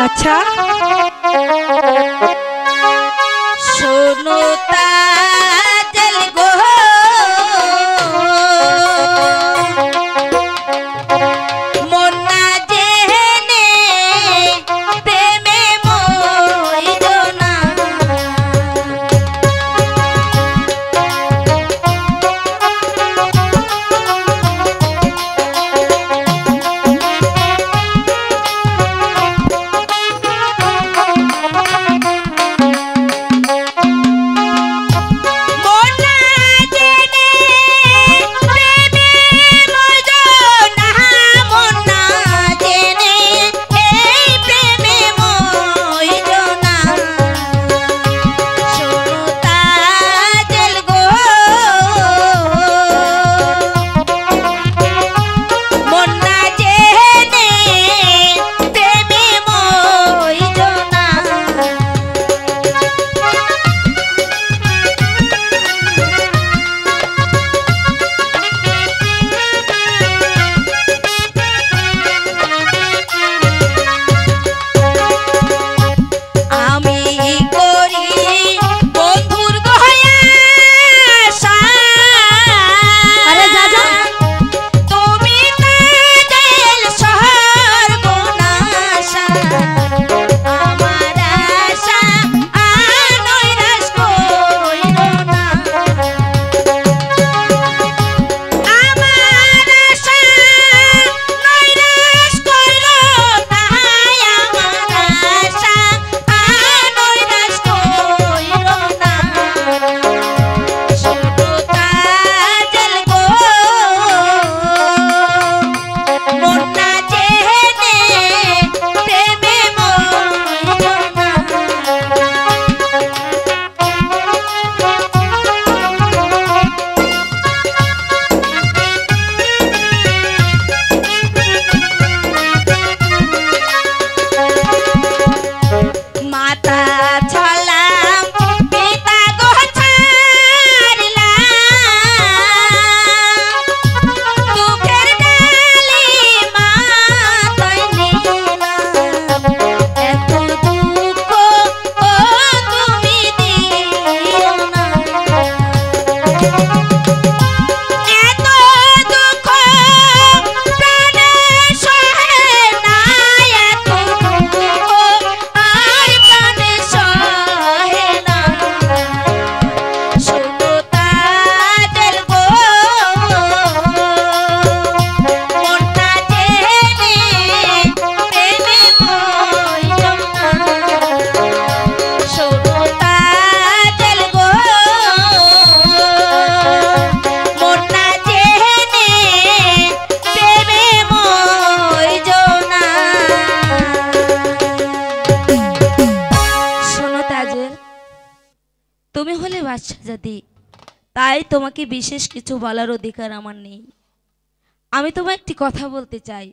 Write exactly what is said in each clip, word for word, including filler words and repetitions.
अच्छा শোনো তাজল গো মন না জেনে প্রেমে মইরো না তাই তোমাকে বিশেষ কিছু বলার অধিকার আমার নেই। আমি তোমায় একটি কথা বলতে চাই।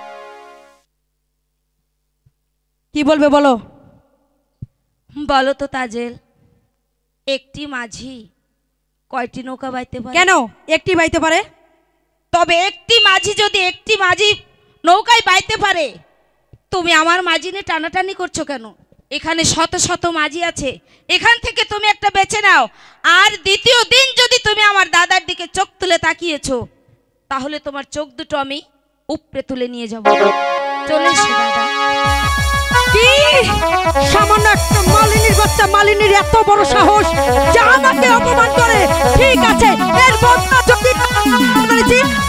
কি বলবে বলো? বলো তো তাজেল, একটি মাঝি কয়টি নৌকা বাইতে পারে? কেন একটি বাইতে পারে? তবে একটি মাঝি যদি একটি মাঝি নৌকায় বাইতে পারে, তুমি আমার মাঝি নিয়ে টানাটানি করছো কেন? এখানে শত শত মাঝি আছে, এখান থেকে তুমি একটা বেছে নাও। আর দ্বিতীয় দিন যদি তুমি আমার দাদার দিকে চোখ তুলে তাকিয়েছো, তাহলে তোমার চোখ দুটো আমি উপরে তুলে নিয়ে যাব। চলে এসো দাদা। কি সামান্য একটা মালিনীর বাচ্চা, মালিনীর এত বড় সাহস যে আমাকে অপমান করে? ঠিক আছে, এর বদলা যদি